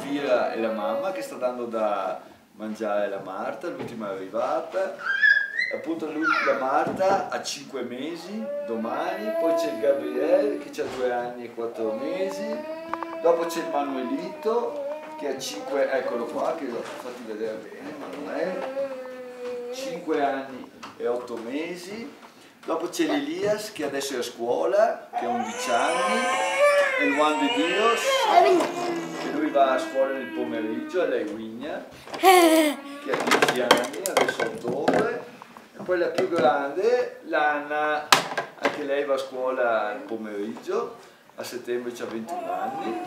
Kira è la mamma che sta dando da mangiare alla Marta, l'ultima è arrivata. Appunto la Marta ha 5 mesi domani, poi c'è il Gabriele che ha 2 anni e 4 mesi, dopo c'è il Manuelito che ha 5, eccolo qua, che l'ho fatti vedere bene, Manuel, 5 anni e 8 mesi, dopo c'è l'Elias che adesso è a scuola, che ha 11 anni, e il Juan de Dios, che lui va a scuola nel pomeriggio, alla Ewigna, che ha 10 anni, adesso a ottobre. E poi la più grande, l'Anna, anche lei va a scuola il pomeriggio, a settembre ha 21 anni.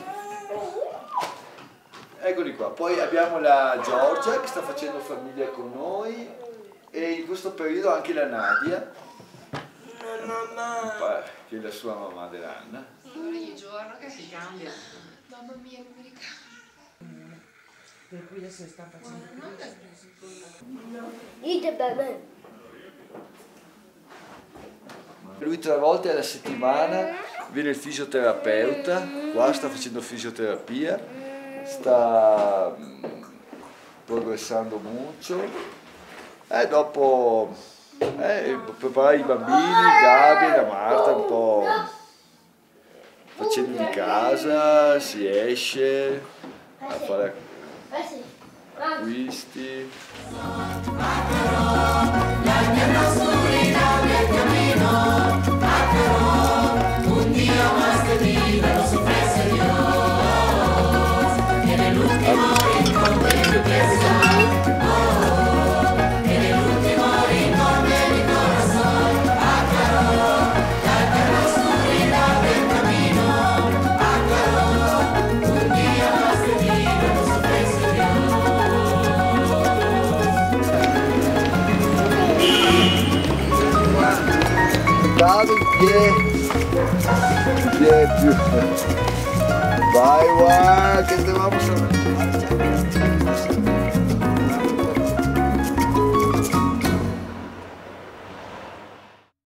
Eccoli qua. Poi abbiamo la Giorgia che sta facendo famiglia con noi e in questo periodo anche la Nadia, che è la sua mamma dell'Anna. Ogni giorno che si cambia. Mamma mia, non mi ricordo. Per cui adesso sta facendo Lui 3 volte alla settimana viene il fisioterapeuta, qua sta facendo fisioterapia, sta progressando molto. E dopo preparare i bambini, Gabi e la Marta un po' facendo di casa, si esce a fare acquisti. Più. Vai, guarda, che stavamo